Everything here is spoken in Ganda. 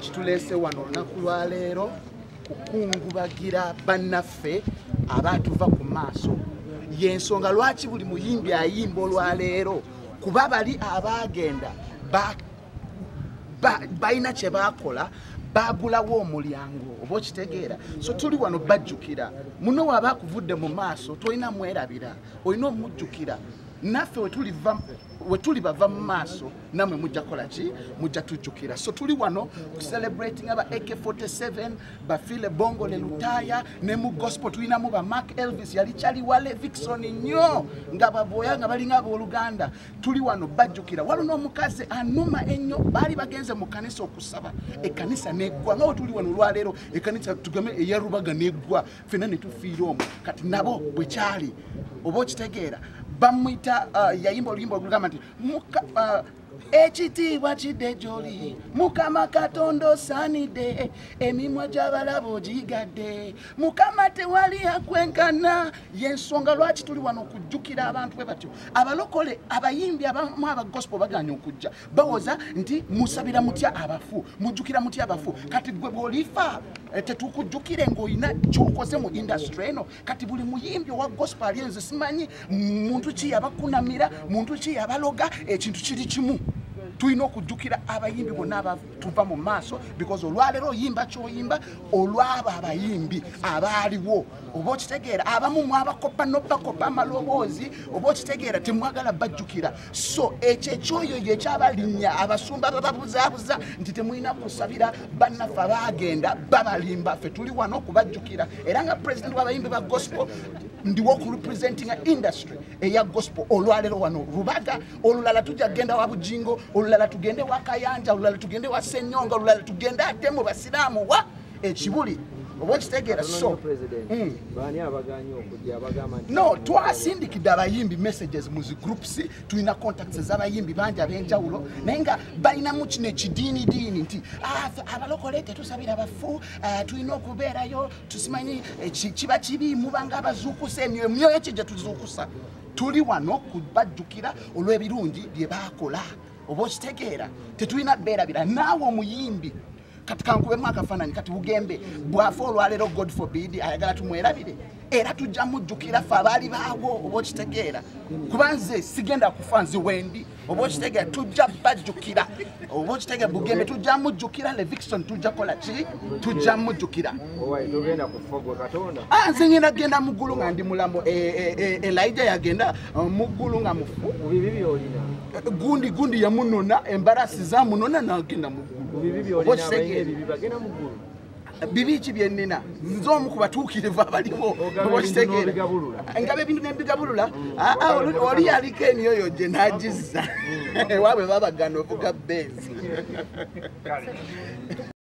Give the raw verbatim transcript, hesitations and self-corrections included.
ekitulese wano olunaku lwa leero kukungubagira bannaffe abatuva ku maaso yensonga lwaki buli muyimbi ayimba olwa leero kuba bali abagenda balina kye bakola bagulawo omulyango oba okitegeera so tuli wano bajjukira muno waba akuvudde mu maaso tolina mwerabira olina omujjukira naffe we tuli bava mu maaso namwe mujja kola ki mujja tujjukira so tuli wano celebrating aba A K forty-seven bafile bongo le lutaya ne mu gospel tulinamu ba Mark Elvis yali chali wa Levixon nnyo nga baboya nga balinga abooluganda tuli wano bajjukira walo n'omukazi anuma ennyo bali bagenze mu kanisa okusaba ekanisa neggwa nga tuli wano lwaleero ekanisa tugame eyarubaga neggwa fena ne tufiira omwo kati nabo bwe kyali oba okitegeera bamwita uh, yayimba oluyimba olugamba nti uh, ekitiibwa kidde gy'oli mukama katonda sanide emimwa gy'abalabo gigadde mukama tewali akwenkana yensonga lwaki tuli wano okujjukira abantu bwe batyo abalokole abayimbi abamu aba gospel baganya okujja bawoza nti musabira mutya abafu mujjukira mutya abafu kati gwe bw'olifa tetukujjukire ng'olina ky'okoze mu industry eno kati buli muyimbi owa gospel ali nze simanyi muntu ki yabakunamira muntu ki yabaloga ekintu kiri kimu tulina okujjukira abayimbi bonna abatuva mu maaso because olwaleero oyimba kyoyimba olwabo abayimbi abaaliwo oba okitegeera abamu mwabakopa n'obakopa amaloboozi oba okitegeera temwagala bajjukira so ekyo ekyoyo yekyabalinya abasumba bababuzaabuza nti temulina kusabira bannaffe abagenda babalimba ffe tuli wano okubajjukira era nga president w'abayimbi ba gospel ndiwo okurepresenting industry eya gospel olwaleero wano rubaga olulala tujja genda wa Bujingo olulala tugende wa Kayanja olulala tugende wa Senyonga olulala tugende ate mu basiraamu wa ekibuli oba kitegeera so bani abaganyi okujja abagamba nti no twasindikidde abayimbi messages mu groups tulina contacts z'abayimbi bangi ab'enjawulo naye nga balinamu kino ekidiini diini nti abalokole tetusabira abafu tulina okubeerayo tusimanyi kiba kibi mubanga abazuukusa emyoyo ki gye tuzuukusa tuli wano kubajjukira olw'ebirungi bye baakola oba okitegeera tetulina beerabira naawe omuyimbi kati kankubemu akafaananyi kati Bugembe bwafa olwaleero God forbid ayagala tumwerabire era tujja mujjukira ffe abaali baawo oba okitegeera kuba nze sigenda kufa nzi wendi oba okitegeera tujja bajjukira oba okitegeera Bugembe tujja mujjukira Levixon tujja kola ki tujja mujjukira nze ngenda genda mu ggulu nga ndi mulamu Elijah yagenda mu ggulu nga mufu gundi gundi yamunona embarasi zamunona n'agenda mu ggulu bibi ki byennina nze omu ku batuukirivu abaliwo obakitegeera ngaba ebintu nembigabulula oli yaliko eniyoyo gye n'agizza waabwe babagana ovuga benzi